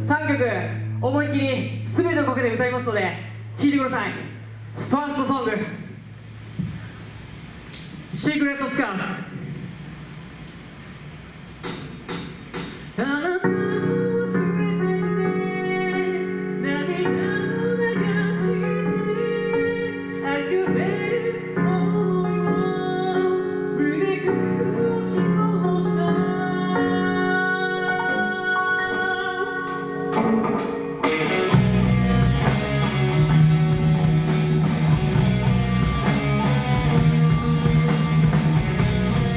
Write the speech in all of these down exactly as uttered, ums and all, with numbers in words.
さんきょく思いっきり全ての曲で歌いますので聴いてください。ファーストソング「シークレットスカーズ」。 「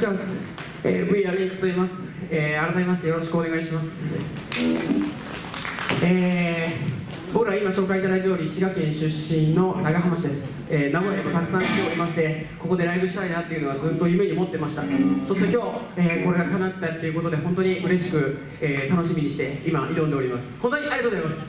カーズ、えー、We are Links と言います、えー、改めましてよろしくお願いします。えー、僕ら今紹介いただいた通り滋賀県出身の長浜市です。えー、名古屋にもたくさん来ておりまして、ここでライブしたいなっていうのはずっと夢に持ってました。そして今日、えー、これが叶ったっていうことで本当に嬉しく、えー、楽しみにして今挑んでおります。本当にありがとうございます。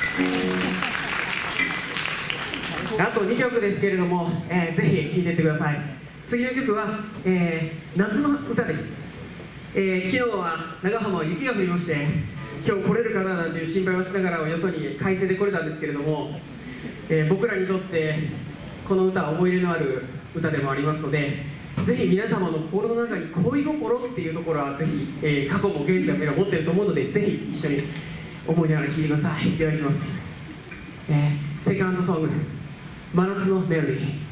あとにきょくですけれども、えー、ぜひ聴いていってください。次の曲は、えー、夏の歌です。えー、昨日は長浜は雪が降りまして、今日来れるかななんていう心配をしながらよそに快晴で来れたんですけれども、えー、僕らにとってこの歌は思い入れのある歌でもありますので、ぜひ皆様の心の中に恋心っていうところはぜひ、えー、過去も現在も持ってると思うので、ぜひ一緒に思いながら聴いてください。では、いきます。えー、セカンドソング、真夏のメロディー。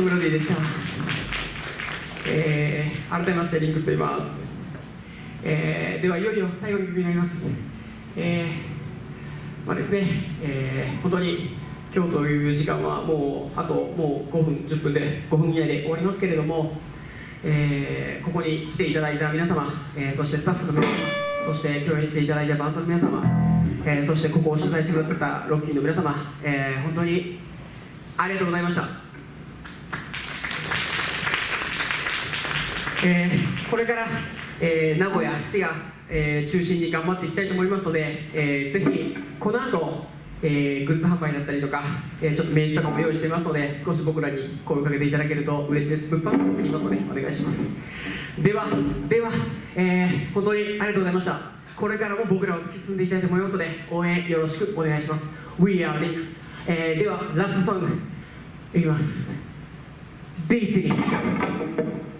メロディーでした。えー、改めましてリンクスと言います。えー、ではいよいよ最後の曲になります。えー、まあですね、えー、本当に今日という時間はもうあともうごふんじゅっぷんでごふん以内で終わりますけれども、えー、ここに来ていただいた皆様、えー、そしてスタッフの皆様、そして共演していただいたバンドの皆様、えー、そしてここを取材してくださったロッキーの皆様、えー、本当にありがとうございました。えー、これから、えー、名古屋、滋賀、えー、中心に頑張っていきたいと思いますので、えー、ぜひこの後、えー、グッズ販売だったりとか、えー、ちょっと名刺とかも用意していますので、少し僕らに声をかけていただけると嬉しいです。物販サービスにいますのでお願いします。ではでは、えー、本当にありがとうございました。これからも僕らを突き進んでいきたいと思いますので、応援よろしくお願いします。 We are Links、えー、ではラストソングいきます。 Destiny